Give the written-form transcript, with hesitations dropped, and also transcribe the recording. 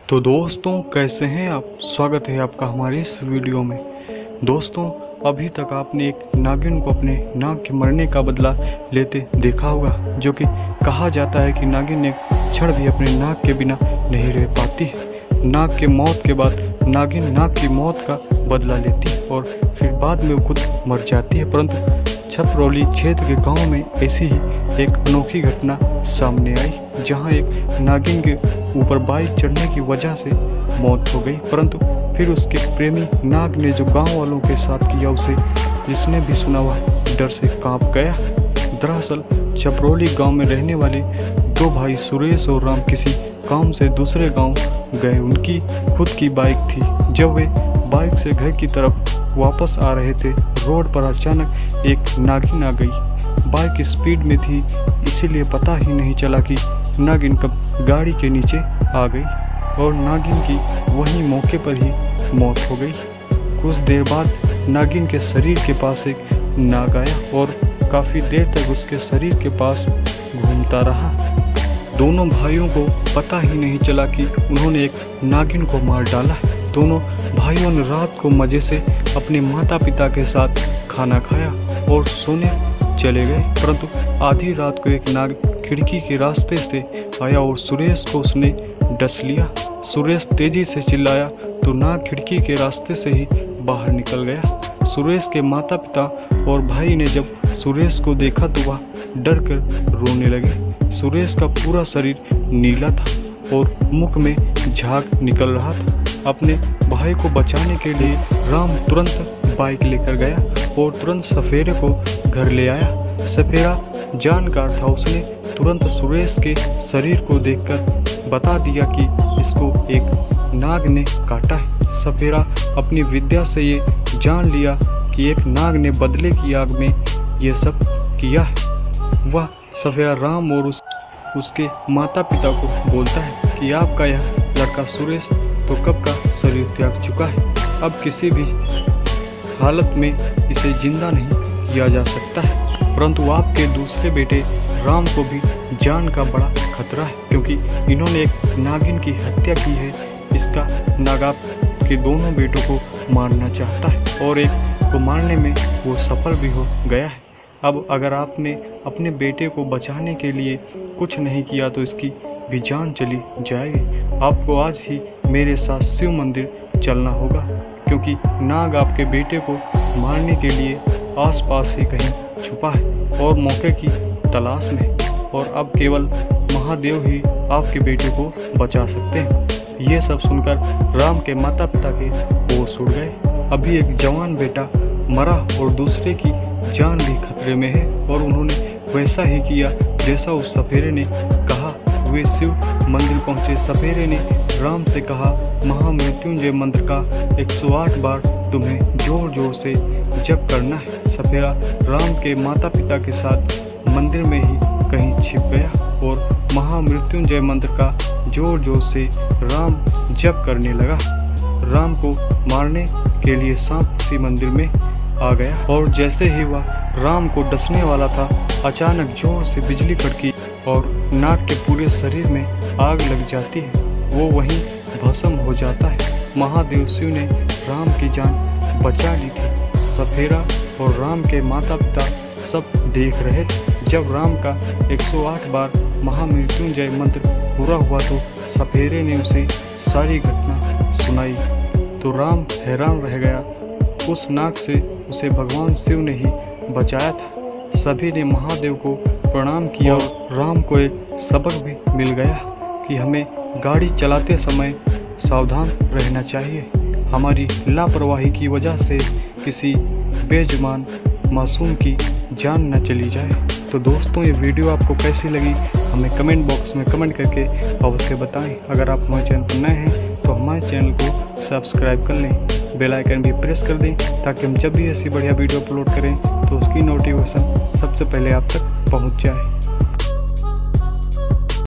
तो दोस्तों कैसे हैं आप। स्वागत है आपका हमारे इस वीडियो में। दोस्तों अभी तक आपने एक नागिन को अपने नाग के मरने का बदला लेते देखा होगा, जो कि कहा जाता है कि नागिन एक क्षण भी अपने नाग के बिना नहीं रह पाती है। नाग के मौत के बाद नागिन नाग की मौत का बदला लेती है और फिर बाद में वो खुद मर जाती है। परंतु छपरौली क्षेत्र के गांव में ऐसी ही एक अनोखी घटना सामने आई, जहां एक नागिन के ऊपर बाइक चढ़ने की वजह से मौत हो गई। परंतु फिर उसके प्रेमी नाग ने जो गांव वालों के साथ किया, उसे जिसने भी सुना वह डर से कांप गया। दरअसल छपरौली गांव में रहने वाले दो भाई सुरेश और राम किसी काम से दूसरे गांव गए। उनकी खुद की बाइक थी। जब वे बाइक से घर की तरफ वापस आ रहे थे, रोड पर अचानक एक नागिन आ गई। बाइक स्पीड में थी, इसीलिए पता ही नहीं चला कि नागिन कब गाड़ी के नीचे आ गई और नागिन की वहीं मौके पर ही मौत हो गई। कुछ देर बाद नागिन के शरीर के पास एक नाग आया और काफ़ी देर तक उसके शरीर के पास घूमता रहा। दोनों भाइयों को पता ही नहीं चला कि उन्होंने एक नागिन को मार डाला। दोनों भाइयों ने रात को मज़े से अपने माता पिता के साथ खाना खाया और सोने चले गए। परंतु आधी रात को एक नाग खिड़की के रास्ते से आया और सुरेश को उसने डस लिया। सुरेश तेजी से चिल्लाया तो नाग खिड़की के रास्ते से ही बाहर निकल गया। सुरेश के माता पिता और भाई ने जब सुरेश को देखा तो वह डर कर रोने लगे। सुरेश का पूरा शरीर नीला था और मुख में झाग निकल रहा था। अपने भाई को बचाने के लिए राम तुरंत बाइक लेकर गया और तुरंत सफेरे को घर ले आया। सफेरा जानकार था, उसने तुरंत सुरेश के शरीर को देखकर बता दिया कि इसको एक नाग ने काटा है। सफेरा अपनी विद्या से ये जान लिया कि एक नाग ने बदले की आग में ये सब किया है। वह सफेरा राम और उसके माता पिता को बोलता है कि आपका यह लड़का सुरेश तो कब का शरीर त्याग चुका है, अब किसी भी हालत में इसे जिंदा नहीं किया जा सकता है। परंतु आपके दूसरे बेटे राम को भी जान का बड़ा खतरा है, क्योंकि इन्होंने एक नागिन की हत्या की है। इसका नाग आपके दोनों बेटों को मारना चाहता है और एक को मारने में वो सफल भी हो गया है। अब अगर आपने अपने बेटे को बचाने के लिए कुछ नहीं किया तो इसकी भी जान चली जाएगी। आपको आज ही मेरे साथ शिव मंदिर चलना होगा, क्योंकि नाग आपके बेटे को मारने के लिए आसपास ही कहीं छुपा है और मौके की तलाश में, और अब केवल महादेव ही आपके बेटे को बचा सकते हैं। ये सब सुनकर राम के माता पिता के होश उड़ गए। अभी एक जवान बेटा मरा और दूसरे की जान भी खतरे में है, और उन्होंने वैसा ही किया जैसा उस सफेरे ने कहा। वे शिव मंदिर पहुंचे। सफेरे ने राम से कहा, महामृत्युंजय मंत्र का 108 बार तुम्हें जोर जोर से जप करना है। सफेरा राम के माता पिता के साथ मंदिर में ही कहीं छिप गया और महामृत्युंजय मंत्र का जोर जोर से राम जप करने लगा। राम को मारने के लिए सांप उसी मंदिर में आ गया और जैसे ही वह राम को डसने वाला था, अचानक जोर से बिजली कड़की और नाग के पूरे शरीर में आग लग जाती है। वो वहीं भस्म हो जाता है। महादेव शिव ने राम की जान बचा ली थी। सफेरा और राम के माता पिता सब देख रहे थे। जब राम का 108 बार महामृत्युंजय मंत्र पूरा हुआ तो सफेरे ने उसे सारी घटना सुनाई तो राम हैरान रह गया। उस नाग से उसे भगवान शिव ने ही बचाया था। सभी ने महादेव को प्रणाम किया और राम को एक सबक भी मिल गया कि हमें गाड़ी चलाते समय सावधान रहना चाहिए। हमारी लापरवाही की वजह से किसी बेजुबान मासूम की जान न चली जाए। तो दोस्तों ये वीडियो आपको कैसी लगी हमें कमेंट बॉक्स में कमेंट करके अवश्य बताएं। अगर आप हमारे चैनल पर नए हैं तो हमारे चैनल को सब्सक्राइब कर लें, बेल आइकन भी प्रेस कर दें, ताकि हम जब भी ऐसी बढ़िया वीडियो अपलोड करें तो उसकी नोटिफिकेशन सबसे पहले आप तक पहुंच जाए।